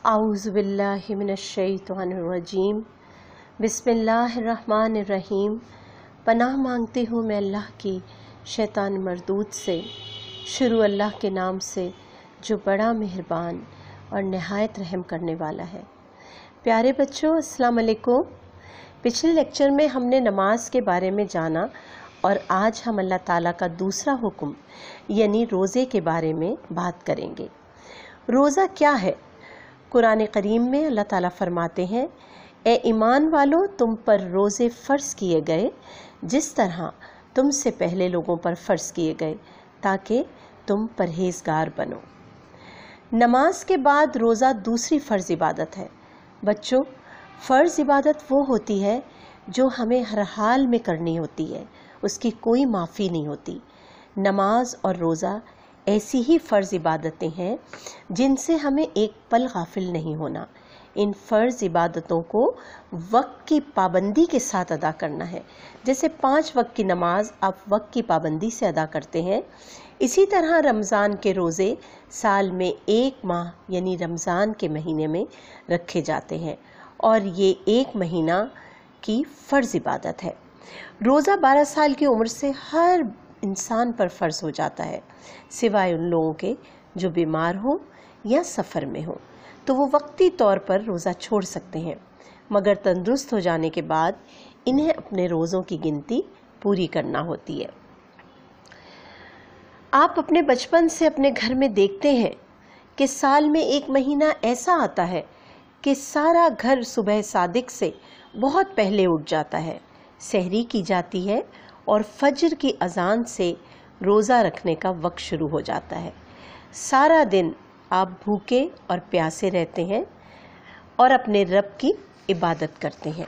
आऊज़ु बिल्लाहि मिनश्शैतानिर्रजीम बिस्मिल्लाहिर्रहमानिर्रहीम। पनाह मांगती हूँ मैं अल्लाह की शैतान मरदूद से। शुरू अल्लाह के नाम से जो बड़ा मेहरबान और नहायत रहम करने वाला है। प्यारे बच्चों, अस्सलाम वालेकुम। पिछले लेक्चर में हमने नमाज के बारे में जाना और आज हम अल्लाह ताला का दूसरा हुक्म यानी रोज़े के बारे में बात करेंगे। रोज़ा क्या है? कुरान करीम में अल्लाह ताला फरमाते हैं, ए ईमान वालों, तुम पर रोज़े फ़र्ज़ किए गए जिस तरह तुमसे पहले लोगों पर फ़र्ज़ किए गए ताकि तुम परहेज़गार बनो। नमाज के बाद रोज़ा दूसरी फ़र्ज़ इबादत है। बच्चों, फ़र्ज़ इबादत वो होती है जो हमें हर हाल में करनी होती है, उसकी कोई माफ़ी नहीं होती। नमाज और रोज़ा ऐसी ही फ़र्ज़ इबादतें हैं जिनसे हमें एक पल गाफिल नहीं होना। इन फ़र्ज़ इबादतों को वक्त की पाबंदी के साथ अदा करना है। जैसे 5 वक्त की नमाज आप वक्त की पाबंदी से अदा करते हैं, इसी तरह रमज़ान के रोज़े साल में 1 माह यानी रमज़ान के महीने में रखे जाते हैं और ये 1 महीना की फ़र्ज़ इबादत है। रोज़ा 12 साल की उम्र से हर इंसान पर फ़र्ज़ हो जाता है, सिवाय उन लोगों के जो बीमार हो या सफ़र में हो, तो वो वक्ती तौर पर रोज़ा छोड़ सकते हैं, मगर तंदुरुस्त हो जाने के बाद इन्हें अपने रोज़ों की गिनती पूरी करना होती है। आप अपने बचपन से अपने घर में देखते हैं कि साल में 1 महीना ऐसा आता है कि सारा घर सुबह सादिक से बहुत पहले उठ जाता है, सहरी की जाती है और फजर की अजान से रोज़ा रखने का वक्त शुरू हो जाता है। सारा दिन आप भूखे और प्यासे रहते हैं और अपने रब की इबादत करते हैं,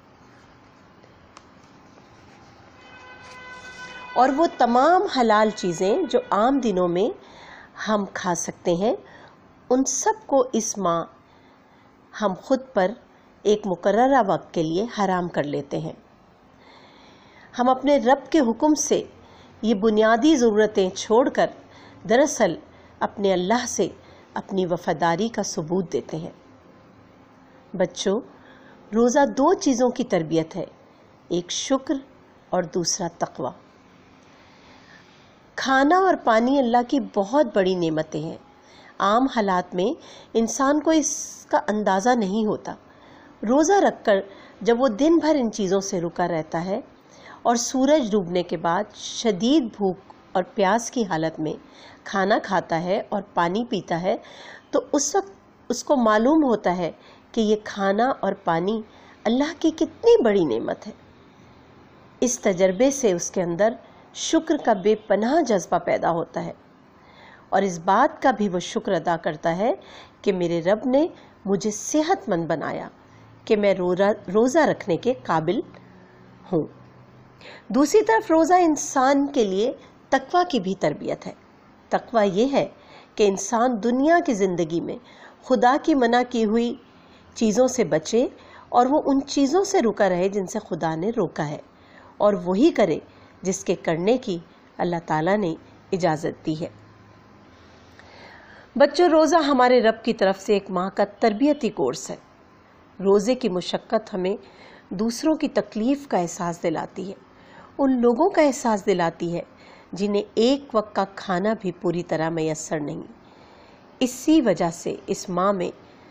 और वो तमाम हलाल चीज़ें जो आम दिनों में हम खा सकते हैं उन सब को इस माह हम खुद पर एक मुकर्ररा वक्त के लिए हराम कर लेते हैं। हम अपने रब के हुक्म से ये बुनियादी ज़रूरतें छोड़कर दरअसल अपने अल्लाह से अपनी वफ़ादारी का सबूत देते हैं। बच्चों, रोज़ा 2 चीज़ों की तरबियत है, एक शुक्र और दूसरा तक़वा। खाना और पानी अल्लाह की बहुत बड़ी नेमतें हैं। आम हालात में इंसान को इसका अंदाज़ा नहीं होता। रोज़ा रखकर जब वो दिन भर इन चीज़ों से रुका रहता है और सूरज डूबने के बाद शदीद भूख और प्यास की हालत में खाना खाता है और पानी पीता है, तो उस वक्त उसको मालूम होता है कि ये खाना और पानी अल्लाह की कितनी बड़ी नेमत है। इस तजर्बे से उसके अंदर शुक्र का बेपनाह जज्बा पैदा होता है और इस बात का भी वो शुक्र अदा करता है कि मेरे रब ने मुझे सेहतमंद बनाया कि मैं रोज़ा रखने के काबिल हूँ। दूसरी तरफ रोज़ा इंसान के लिए तकवा की भी तरबियत है। तकवा ये है कि इंसान दुनिया की ज़िंदगी में खुदा की मना की हुई चीज़ों से बचे और वो उन चीज़ों से रुका रहे जिनसे खुदा ने रोका है, और वही करे जिसके करने की अल्लाह ताला ने इजाज़त दी है। बच्चों, रोज़ा हमारे रब की तरफ से 1 माह का तरबियती कोर्स है। रोज़े की मुशक्क़त हमें दूसरों की तकलीफ़ का एहसास दिलाती है, उन लोगों का एहसास दिलाती है जिन्हें 1 वक्त का खाना भी पूरी तरह मैसर नहीं। इसी वजह से इस माह में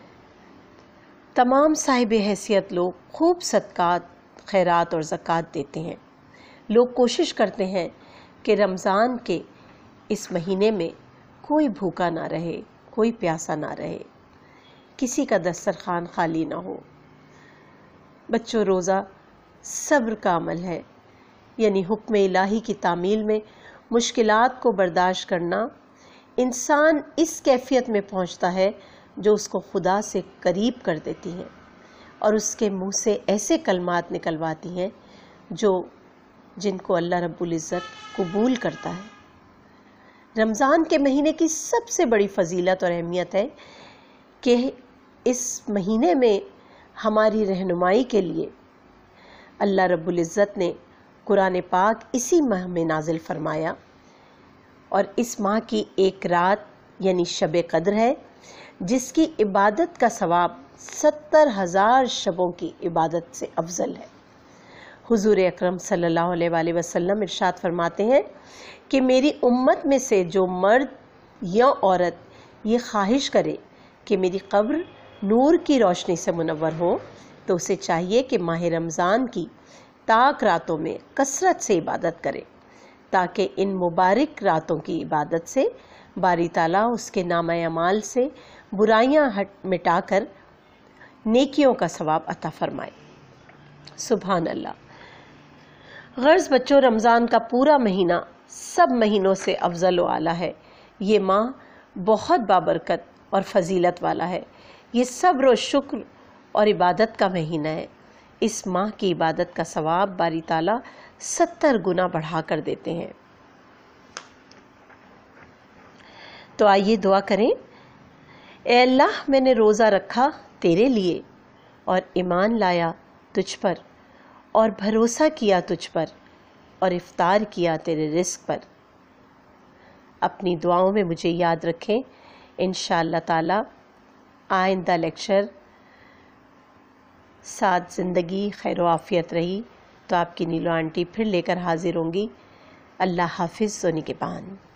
तमाम साहिब हैसियत लोग खूब सदक़ात, खैरात और ज़कात देते हैं। लोग कोशिश करते हैं कि रमज़ान के इस महीने में कोई भूखा ना रहे, कोई प्यासा ना रहे, किसी का दस्तरखान खाली ना हो। बच्चों, रोज़ा सब्र का अमल है, यानी हुक्म इलाही की तामील में मुश्किलात को बर्दाश्त करना। इंसान इस कैफियत में पहुंचता है जो उसको खुदा से करीब कर देती हैं और उसके मुंह से ऐसे कलमात निकलवाती हैं जिनको अल्लाह रब्बुल इज़्ज़त कबूल करता है। रमज़ान के महीने की सबसे बड़ी फजीलत और अहमियत है कि इस महीने में हमारी रहनुमाई के लिए अल्लाह रब्बुल इज़्ज़त ने कुरान पाक इसी माह में नाजिल फरमाया और इस माह की एक रात یعنی شب قدر ہے، جس کی عبادت کا ثواب 70,000 شبوں کی عبادت سے افضل ہے۔ حضور اکرم صلی اللہ علیہ وآلہ وسلم ارشاد فرماتے ہیں کہ میری امت میں سے جو مرد یا عورت یہ خواہش کرے کہ میری قبر نور کی روشنی سے منور ہو تو اسے چاہیے کہ ماہ رمضان کی تاک راتوں میں کثرت سے عبادت کرے، تاکہ ان مبارک راتوں کی عبادت سے باری تعالیٰ اس کے نامہ اعمال سے برائیاں مٹا کر نیکیوں کا ثواب عطا فرمائے۔ سبحان اللہ۔ غرض بچوں، رمضان کا پورا مہینہ سب مہینوں سے افضل و اعلیٰ ہے۔ یہ ماہ بہت بابرکت اور فضیلت والا ہے۔ یہ صبر و شکر اور عبادت کا مہینہ ہے۔ اس ماہ کی عبادت کا ثواب باری تعالیٰ 70 گنا بڑھا کر دیتے ہیں۔ تو آئیے دعا کریں۔ اے اللہ، میں نے روزہ رکھا تیرے لیے اور ایمان لایا تجھ پر اور بھروسہ کیا تجھ پر اور افطار کیا تیرے رزق پر۔ اپنی دعاؤں میں مجھے یاد رکھیں۔ انشاءاللہ تعالی آئندہ لیکچر ساتھ زندگی خیر و عافیت رہی تو آپ کی نیلو آنٹی پھر لے کر حاضر ہوں گی۔ اللہ حافظ و نگہبان۔